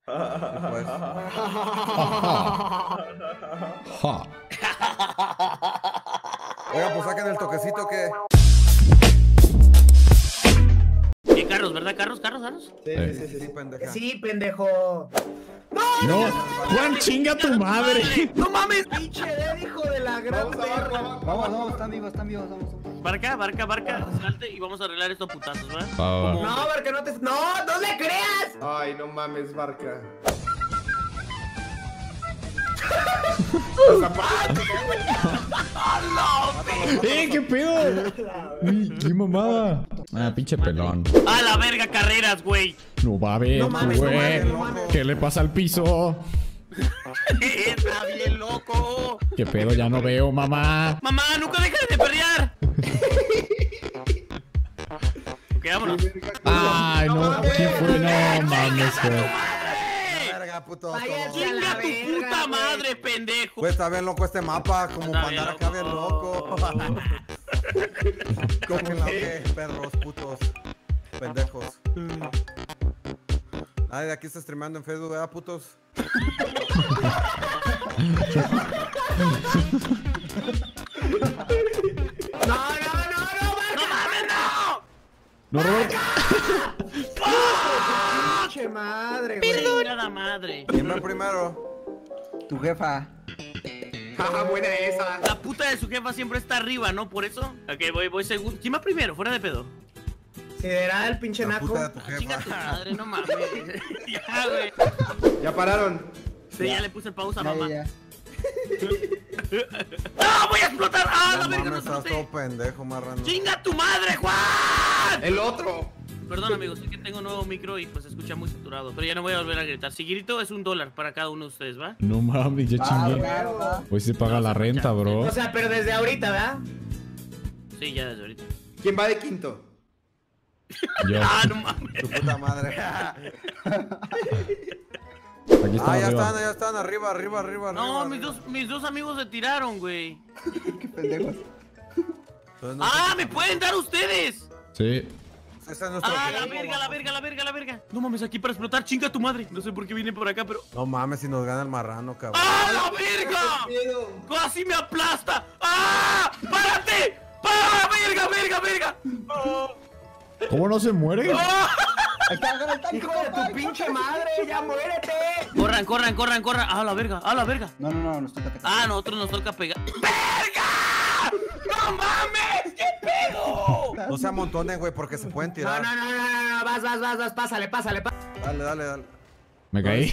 Pues. Ja. Oiga, pues saquen el toquecito que. ¿Qué carros, verdad? ¿Carros? Sí, pendeja. Sí, pendejo. No, Juan, chinga tu madre. ¡No mames! Pinche hijo de la gran perra. Vamos, están vivos, vamos. Barca, salte y vamos a arreglar estos putazos, ¿verdad? Va, va. No, Barca, no te... ¡No le creas! Ay, no mames, Barca. ¿Qué pedo? Uy, qué mamada. Ah, pinche pelón. ¡A la verga, carreras, güey! No va a ver, No mames, no güey. mames, no mames. ¿Qué le pasa al piso? ¡Está bien loco! ¿Qué pedo? Ya no veo, mamá. ¡Mamá, nunca dejes de perrear! Ok, vámonos. Ay, no. ¿Qué fue? No mames, güey. Verga, puto. Váyanse. ¡Chinga tu verga, puta güey. madre, pendejo! Pues está bien loco este mapa, como Está para bien andar acá bien loco. loco. Cogen la que, perros, putos, pendejos. Nadie de aquí está streameando en Facebook, ¿verdad, putos? ¡No, Barca! ¡No mames, no! No, Roberto. ¡Pinche madre, güey! ¡Chingada madre! ¿Quién va primero? Tu jefa. Jaja, buena esa. La puta de su jefa siempre está arriba, ¿no? Por eso. Ok, voy segundo. ¿Quién va primero? Fuera de pedo. Sideral, pinche La naco. puta de tu Chinga tu jefa. madre, no mames. Ya, güey. Ya pararon. Sí, ya le puse pausa, mamá. Ya. ¡No! ¡Voy a explotar! ¡Ah, la No verga! mames, No estás todo exploté! pendejo, marrano. ¡Chinga tu madre, Juan! El otro. Perdón, amigos, es que tengo un nuevo micro y pues se escucha muy saturado. Pero ya no voy a volver a gritar. Si grito es $1 para cada uno de ustedes, ¿va? No mames, ya chingué. Hoy se paga la renta, bro. O sea, pero desde ahorita, ¿verdad? Sí, ya desde ahorita. ¿Quién va de quinto? Yo. ¡Ah, no mames! Tu puta madre. Aquí está Ya arriba. están, arriba. No, arriba. mis dos amigos se tiraron, güey. Qué pendejos. Entonces, no ¡Ah, sé- me pueden dar ustedes! Sí. Ese es nuestro ¡Ah, objetivo, la verga! No mames, aquí para explotar, chinga tu madre. No sé por qué viene por acá, pero... No mames, si nos gana el marrano, cabrón. ¡Ah, la verga! ¡Casi me aplasta! ¡Ah! ¡Párate! ¡Ah, verga! ¡Ah! ¿Cómo no se muere? ¡Hijo de tu pinche madre! ¡Ya muérete! Corran. ¡Ah, la verga! No, nos toca atacar. Ah, a nosotros nos toca pegar. ¡Verga! ¡No mames! ¿Qué pedo? No se amontonen, güey, porque se pueden No, tirar. vas, pásale. Dale. Me caí.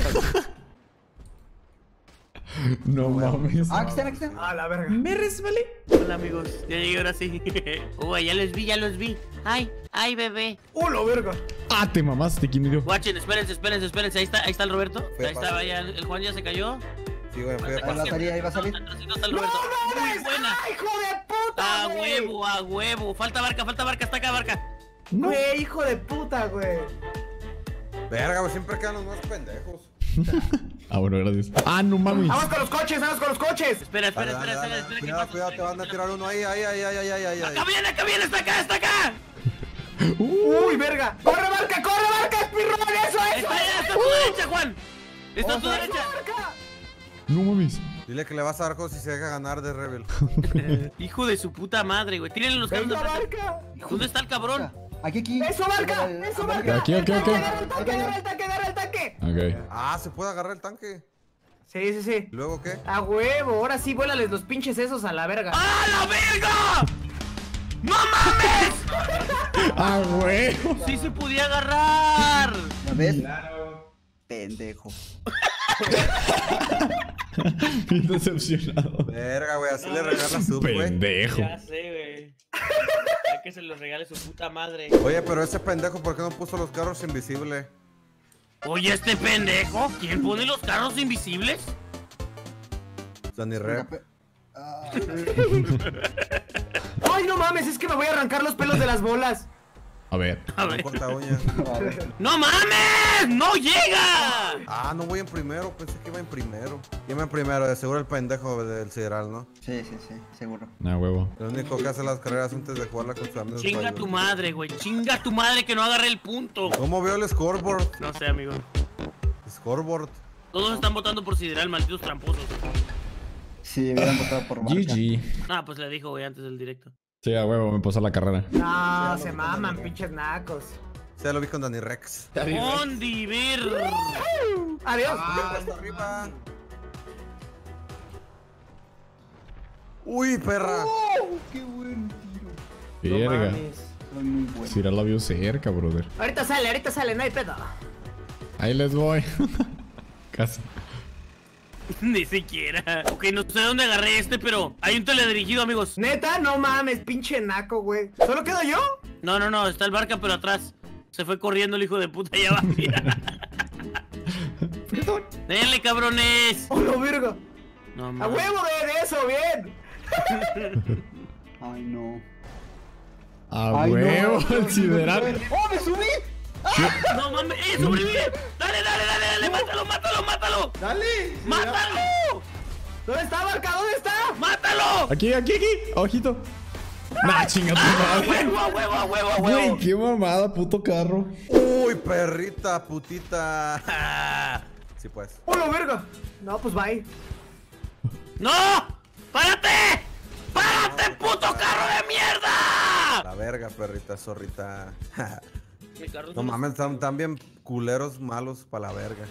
No mames. Ah, aquí están. A la verga. Me resbalé. Hola, amigos. Ya llegué ahora sí. Uy, ya los vi. Ay, bebé. La verga! Ah, te mamaste, ¿quién me dio? Guachen, espérense. Ahí está el Roberto. Fue Ahí está, vaya. El Juan ya se cayó. Sí, güey, fui a Ahí va a pasar. salir, ahí va a salir. Atrásito está el Roberto. Muy buena. ¡Hijo de puta, A güey! huevo. Falta barca. Está acá, barca. Güey, hijo de puta, güey. Verga, güey, siempre quedan los más pendejos. Ah, bueno, gracias. Ah, no mames. ¡Vamos con los coches! Espera Dale. que Cuidado, pase. te van a tirar uno ahí. Acá viene, está acá. ¡Uy, verga! ¡Corre, barca, espirrón! ¡Eso! Está a tu derecha, Juan. Está a tu derecha. ¡Barca! No mames. Dile que le vas a dar cosas si se deja ganar de Rebel. Hijo de su puta madre, güey. Tírenle los carros de ¡Venga, frente. barca! ¿Dónde está el cabrón? Aquí. ¡Eso, barca! Aquí. ¡Agarra el tanque! Ok. Ah, ¿se puede agarrar el tanque? Sí. ¿Y luego qué? A huevo, ahora sí, vuélales los pinches esos a la verga. ¡Ah, la verga! ¡No mames! Ah, güey. ¡Sí se podía agarrar! ¿La ves? Pendejo. Bien decepcionado. Verga, güey, así le regalas sub, güey. Pendejo. Ya sé, güey. Hay que se los regale su puta madre. Oye, pero ese pendejo, ¿por qué no puso los carros invisibles? Oye, este pendejo, ¿quién pone los carros invisibles? Danny Rep. ¡Ay, no mames! Es que me voy a arrancar los pelos de las bolas. A ver. A No ver. corta uñas. ¡No mames! ¡No llega! Ah, no voy en primero, pensé que iba en primero. Iba en primero, de seguro el pendejo del Sideral, ¿no? Sí, seguro. Ah, huevo. El único que hace las carreras antes de jugarla con sus amigos. Chinga para tu ayudar. madre, güey. Chinga tu madre que no agarre el punto. ¿Cómo veo el scoreboard? No sé, amigo. Scoreboard. Todos están votando por Sideral, malditos tramposos. Sí, hubieran votado por Barca. GG. Ah, pues le dijo, güey, antes del directo. Sí, a huevo, me pasó la carrera. No, se maman, pinches nacos. Ya lo vi con Dani Rex. ¡Ondi, ver! Adiós. Hasta arriba. Uy, perra. ¡Qué buen tiro! Verga. Soy muy bueno. Si la vio cerca, brother. Ahorita sale, no hay pedo. Ahí les voy. Casi. Ni siquiera. Ok, no sé dónde agarré este, pero hay un teledirigido, amigos. Neta, no mames, pinche naco, güey. ¿Solo quedo yo? No, está el Barca, pero atrás. Se fue corriendo el hijo de puta, ya va. Mira. Denle, cabrones. ¡Oh, lo verga! No, ¡A mames. huevo de eso, bien! Ay, no. A Ay, no, huevo, no, el sideral. ¡Oh, me subí! No mames, sobrevive. Dale, mátalo. ¡Dale! ¡Mátalo! ¿Dónde está, Barca? ¿Dónde está? ¡Mátalo! Aquí. Ojito. Nah, chinga tu ¡A madre. huevo! Güey, qué mamada, puto carro. Uy, perrita, putita. Sí, pues. ¡Oh, lo verga! No, pues bye. ¡No! ¡Párate! ¡Párate, puto carro de mierda! La verga, perrita, zorrita. Mi carro No mames, están bien culeros, malos pa' la verga.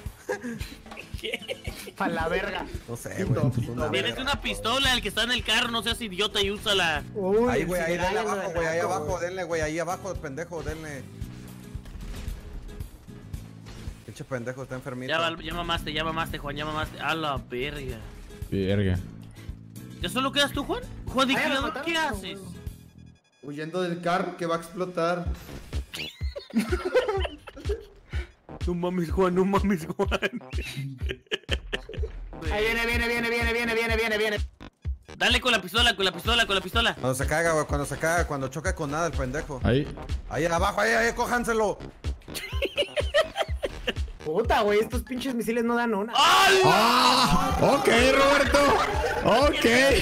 Pa' la verga. No sé, güey. Pues una Tienes verga. una pistola, el que está en el carro, no seas idiota y úsala. Uy, Ahí, güey, ahí, Sideral denle es lo de abajo, güey, ahí naco, abajo, denle, güey, ahí abajo, pendejo, denle. Pinche pendejo, está enfermito. Ya mamaste, Juan, ya mamaste. A la verga. Verga. ¿Ya solo quedas tú, Juan? Juan, Ay, ¿qué, lo mataron, ¿qué haces? Huyendo del carro que va a explotar. No mames, Juan. Ahí viene. Dale con la pistola. Cuando se caiga, güey, cuando choca con nada el pendejo. Ahí. Ahí abajo, ahí, cójanselo. Puta, güey, estos pinches misiles no dan una. ¡Ah! Ok, Roberto. Ok.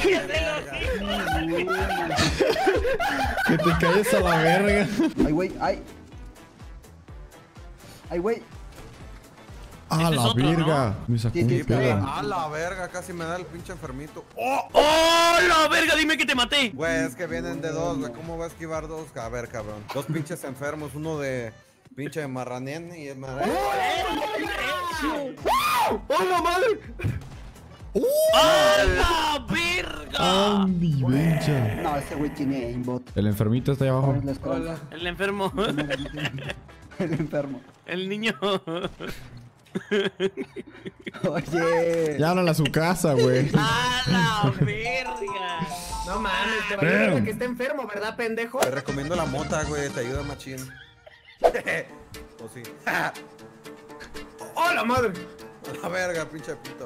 Que te calles a la verga. ¡Ay, güey! ¡Ay! ¡Ay, güey! A Este es la otro, verga. Me sacó Sí, un sí, pedo. A la verga, casi me da el pinche enfermito. ¡Oh! ¡Oh, la verga! Dime que te maté. Güey, es que vienen de dos, güey. ¿Cómo va a esquivar dos? A ver, cabrón. Dos pinches enfermos, uno de pinche marranén y el marranén. ¡Oh, la madre! ¡A la verga! Andy, bencha. No, ese güey tiene aimbot. El enfermito está ahí abajo. Ahora es la escuela. El enfermo. El enfermo. El niño. Oye. Ya háblale a su casa, güey. ¡A la verga! No mames, te valió la que está enfermo, ¿verdad, pendejo? Te recomiendo la mota, güey. Te ayuda machín. O sí. ¡Oh, la madre! A la verga, pinche pito.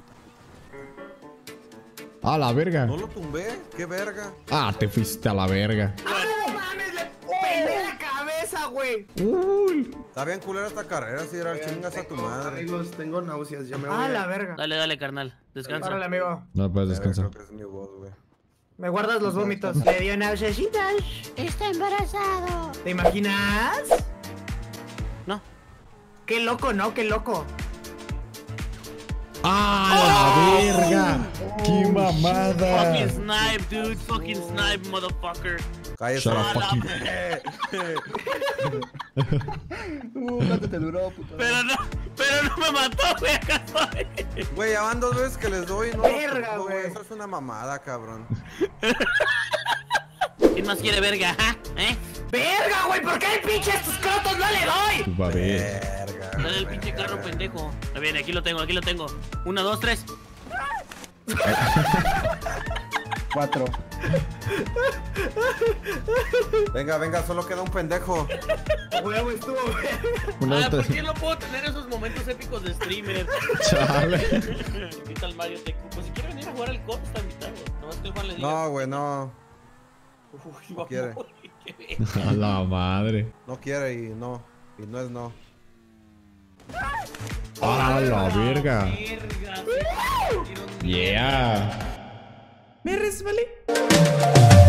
A la verga. ¿No lo tumbé? ¿Qué verga? Ah, te fuiste a la verga. ¡Ah, no mames! ¡Le pegué la cabeza, güey! Uy. Está bien culera esta carrera, si era el chingas a tu madre. Amigos, tengo náuseas, ya me voy. ¡Ah, la verga! Dale, carnal. Descansa. Órale, amigo. No puedes descansar. Creo que es mi voz, güey. Me guardas los vómitos. Le dio náuseas. Está embarazado. ¿Te imaginas? No. Qué loco, ¿no? Qué loco. ¡Ah, la verga! ¡Qué mamada! Fucking snipe, dude. Fucking snipe, motherfucker. Cállese. Shut up, fucking. ¿Cuánto te duró, puto? Pero no me mató, güey. Acá estoy. Güey, ya van 2 veces que les doy, ¿no? Verga, No, güey. Eso es una mamada, cabrón. ¿Quién más quiere verga? ¿Ah? ¿Eh? ¡Verga, güey! ¿Por qué el pinche estos crotos no le doy? Tu babé. Verga. Dale el pinche carro, pendejo. Está bien, aquí lo tengo. 1, 2, 3. 4. Venga, solo queda un pendejo. Huevo, estuvo, güey. Una ¿por otra. qué no puedo tener esos momentos épicos de streamer? Chale. Invita al Mario Tech. Pues si quiere venir a jugar al COD, está invitado. Nomás que el Juan le diga. No, güey, no. Uy, no quiere. qué verga. A la madre. No quiere y no. Y no es no. A la verga. Verga. Yeah. Me resbalé.